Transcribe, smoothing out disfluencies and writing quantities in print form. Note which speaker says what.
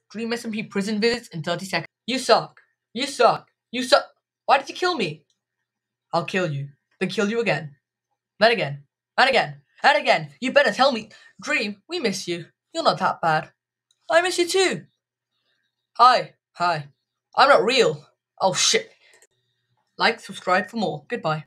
Speaker 1: Dream SMP prison visits in 30 seconds. You suck. You suck. You suck. Why did you kill me? I'll kill you. Then kill you again. Then again. And again. And again. You better tell me. Dream, we miss you. You're not that bad. I miss you too. Hi. Hi. I'm not real. Oh shit. Like, subscribe for more. Goodbye.